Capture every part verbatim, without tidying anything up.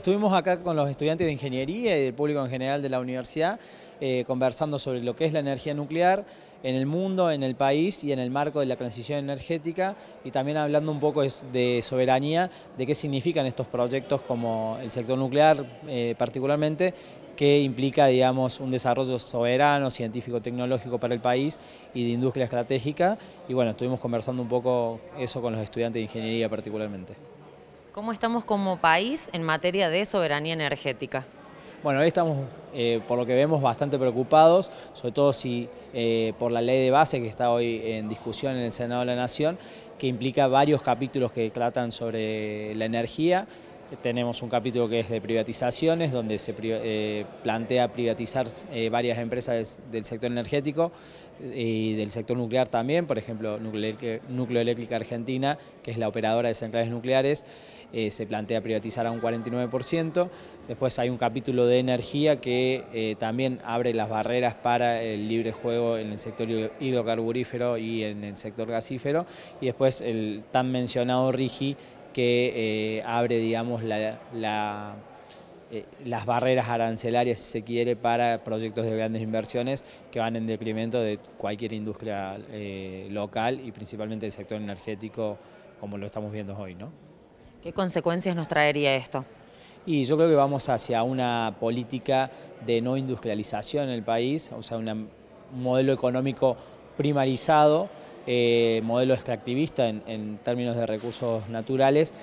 Estuvimos acá con los estudiantes de ingeniería y del público en general de la universidad eh, conversando sobre lo que es la energía nuclear en el mundo, en el país y en el marco de la transición energética, y también hablando un poco de soberanía, de qué significan estos proyectos como el sector nuclear eh, particularmente, que implica, digamos, un desarrollo soberano, científico-tecnológico para el país y de industria estratégica. Y bueno, estuvimos conversando un poco eso con los estudiantes de ingeniería particularmente. ¿Cómo estamos como país en materia de soberanía energética? Bueno, hoy estamos, eh, por lo que vemos, bastante preocupados, sobre todo si eh, por la ley de base que está hoy en discusión en el Senado de la Nación, que implica varios capítulos que tratan sobre la energía. Tenemos un capítulo que es de privatizaciones, donde se eh, plantea privatizar eh, varias empresas del sector energético y del sector nuclear también, por ejemplo, Núcleo Eléctrica Argentina, que es la operadora de centrales nucleares, eh, se plantea privatizar a un cuarenta y nueve por ciento. Después hay un capítulo de energía que eh, también abre las barreras para el libre juego en el sector hidrocarburífero y en el sector gasífero. Y después el tan mencionado RIGI, que eh, abre, digamos, la, la, eh, las barreras arancelarias, si se quiere, para proyectos de grandes inversiones que van en detrimento de cualquier industria eh, local y principalmente del sector energético, como lo estamos viendo hoy, ¿no? ¿Qué consecuencias nos traería esto? Y yo creo que vamos hacia una política de no industrialización en el país, o sea, una, un modelo económico primarizado, eh, modelo extractivista en, en términos de recursos naturales,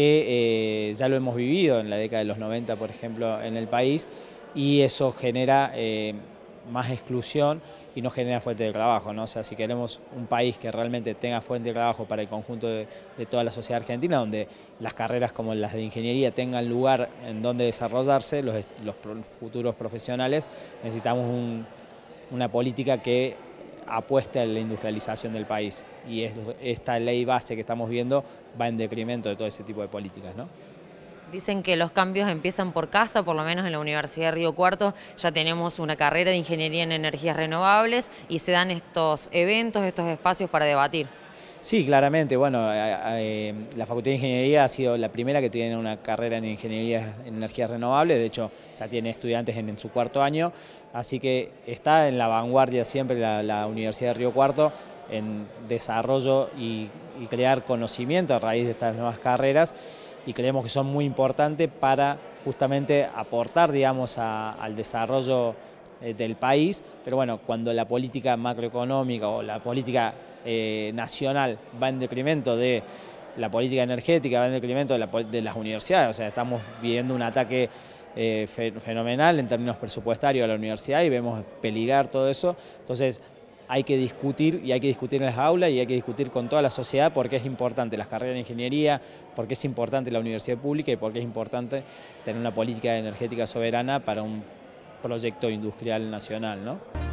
que eh, ya lo hemos vivido en la década de los noventa, por ejemplo, en el país, y eso genera eh, más exclusión y no genera fuente de trabajo, ¿no? O sea, si queremos un país que realmente tenga fuente de trabajo para el conjunto de, de toda la sociedad argentina, donde las carreras como las de ingeniería tengan lugar en donde desarrollarse, los, los futuros profesionales, necesitamos un, una política que apueste a la industrialización del país, y es, esta ley base que estamos viendo va en detrimento de todo ese tipo de políticas, ¿no? Dicen que los cambios empiezan por casa, por lo menos en la Universidad de Río Cuarto ya tenemos una carrera de ingeniería en energías renovables y se dan estos eventos, estos espacios para debatir. Sí, claramente. Bueno, eh, la Facultad de Ingeniería ha sido la primera que tiene una carrera en Ingeniería en Energías Renovables, de hecho ya tiene estudiantes en, en su cuarto año, así que está en la vanguardia siempre la, la Universidad de Río Cuarto en desarrollo y, y crear conocimiento a raíz de estas nuevas carreras, y creemos que son muy importantes para justamente aportar, digamos, a, al desarrollo eh, del país. Pero bueno, cuando la política macroeconómica o la política eh, nacional va en detrimento de la política energética, va en detrimento de, la, de las universidades, o sea, estamos viviendo un ataque eh, fenomenal en términos presupuestarios a la universidad y vemos peligrar todo eso. Entonces, hay que discutir, y hay que discutir en las aulas, y hay que discutir con toda la sociedad porque es importante las carreras de ingeniería, porque es importante la universidad pública y porque es importante tener una política energética soberana para un proyecto industrial nacional, ¿no?